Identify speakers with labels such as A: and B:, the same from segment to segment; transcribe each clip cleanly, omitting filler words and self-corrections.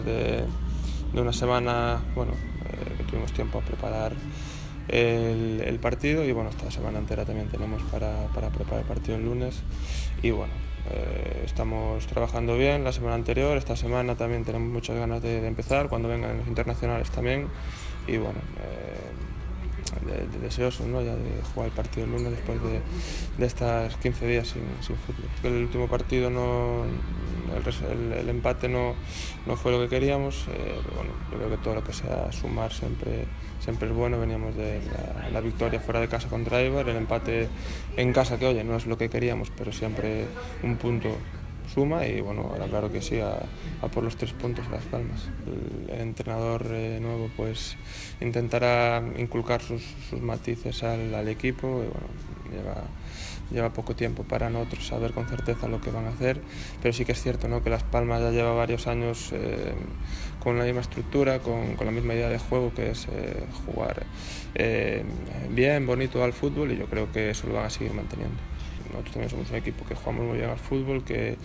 A: después de una semana, bueno, que tuvimos tiempo a preparar el partido, y bueno, esta semana entera también tenemos para preparar el partido el lunes. Y bueno, estamos trabajando bien la semana anterior, esta semana también tenemos muchas ganas de empezar, cuando vengan los internacionales también. Y bueno, deseosos, ¿no?, ya de jugar el partido el lunes después de estar 15 días sin fútbol. El último partido el empate no fue lo que queríamos, pero bueno, yo creo que todo lo que sea sumar siempre es bueno. Veníamos de la victoria fuera de casa contra Eibar, el empate en casa, que oye, no es lo que queríamos, pero siempre un punto suma, y bueno, ahora claro que sí, a por los 3 puntos Las Palmas. El entrenador nuevo pues intentará inculcar sus matices al equipo, y bueno, lleva poco tiempo para nosotros saber con certeza lo que van a hacer, pero sí que es cierto, ¿no?, que Las Palmas ya lleva varios años con la misma estructura, con la misma idea de juego, que es jugar bien, bonito al fútbol, y yo creo que eso lo van a seguir manteniendo. Nosotros también somos un equipo que jugamos muy bien al fútbol, que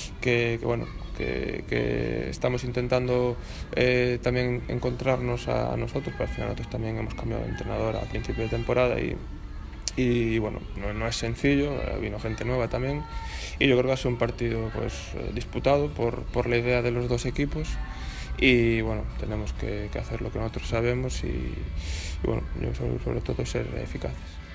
A: estamos intentando también encontrarnos a nosotros, pero al final nosotros también hemos cambiado de entrenador a principio de temporada, y bueno, no es sencillo, vino gente nueva también, y yo creo que va a ser un partido pues disputado por la idea de los dos equipos, y bueno, tenemos que hacer lo que nosotros sabemos, y bueno, sobre todo ser eficaces.